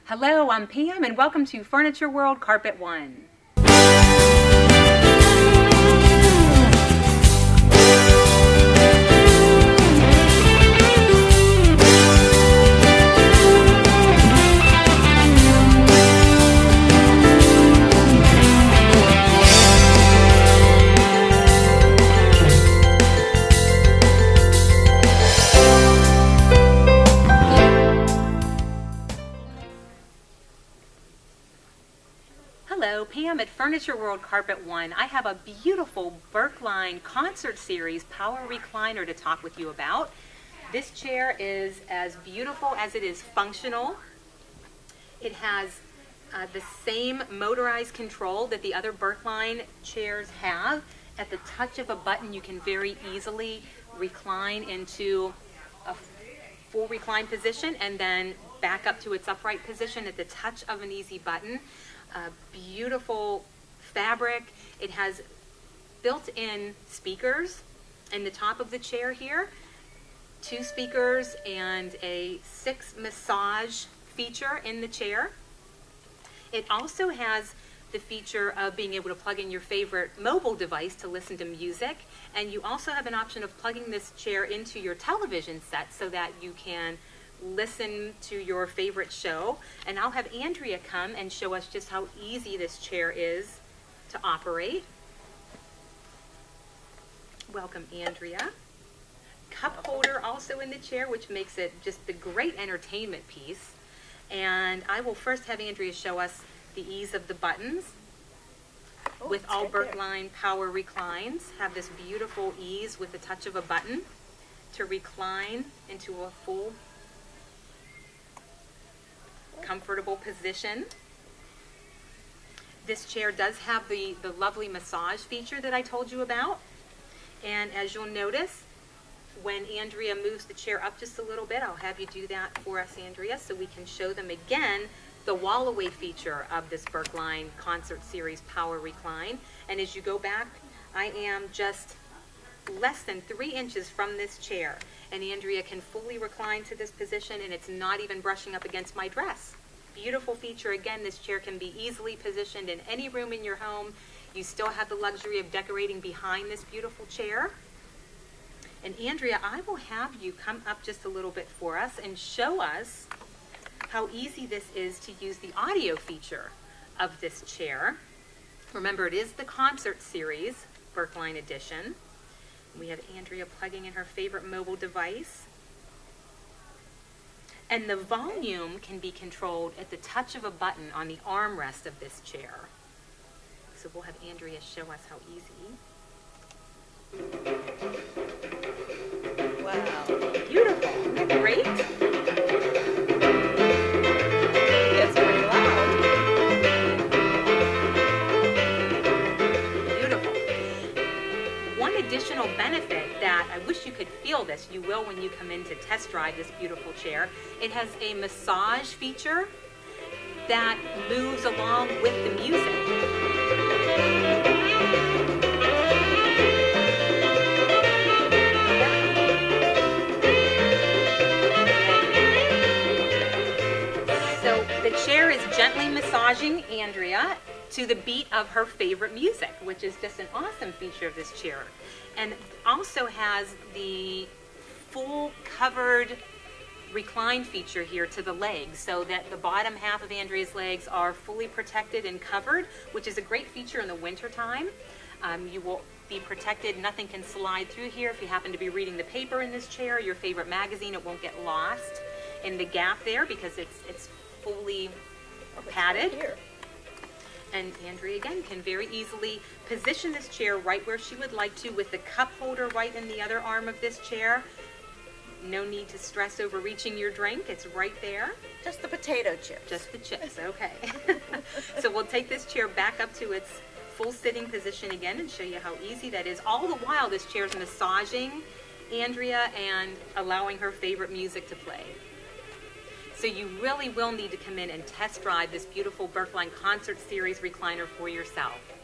Hello, I'm Pam and welcome to Furniture World Carpet One. Hello, Pam at Furniture World Carpet One. I have a beautiful Berkline concert series power recliner to talk with you about. This chair is as beautiful as it is functional. It has the same motorized control that the other Berkline chairs have. At the touch of a button, you can very easily recline into a full recline position and then back up to its upright position at the touch of an easy button. Beautiful fabric. It has built-in speakers in the top of the chair here, 2 speakers and a 6 massage feature in the chair. It also has the feature of being able to plug in your favorite mobile device to listen to music, and you also have an option of plugging this chair into your television set so that you can listen to your favorite show. And I'll have Andrea come and show us just how easy this chair is to operate. Welcome, Andrea. Cup holder also in the chair, which makes it just the great entertainment piece. And I will first have Andrea show us the ease of the buttons. With all Berkline power reclines, have this beautiful ease with the touch of a button to recline into a full comfortable position. This chair does have the lovely massage feature that I told you about. And as you'll notice, when Andrea moves the chair up just a little bit, I'll have you do that for us, Andrea, so we can show them again the wall away feature of this Berkline Concert Series Power Recline. And as you go back, I am just less than 3 inches from this chair, and Andrea can fully recline to this position, and it's not even brushing up against my dress. Beautiful feature. Again, this chair can be easily positioned in any room in your home. You still have the luxury of decorating behind this beautiful chair. And Andrea, I will have you come up just a little bit for us and show us how easy this is to use the audio feature of this chair. Remember, it is the Concert Series Berkline Edition. We have Andrea plugging in her favorite mobile device. And the volume can be controlled at the touch of a button on the armrest of this chair. So we'll have Andrea show us how easy. Wow. Beautiful. Isn't that great? It's pretty loud. Additional benefit that I wish you could feel this, you will when you come in to test drive this beautiful chair. It has a massage feature that moves along with the music. So the chair is gently massaging Andrea to the beat of her favorite music, which is just an awesome feature of this chair. And also has the full covered recline feature here to the legs, so that the bottom half of Andrea's legs are fully protected and covered, which is a great feature in the winter time. You will be protected. Nothing can slide through here. If you happen to be reading the paper in this chair, your favorite magazine, it won't get lost in the gap there because it's fully padded. Here. And Andrea, again, can very easily position this chair right where she would like to, with the cup holder right in the other arm of this chair. No need to stress over reaching your drink. It's right there. Just the potato chips. Just the chips, okay. So we'll take this chair back up to its full sitting position again and show you how easy that is. All the while, this chair is massaging Andrea and allowing her favorite music to play. So you really will need to come in and test drive this beautiful Berkline Concert Series recliner for yourself.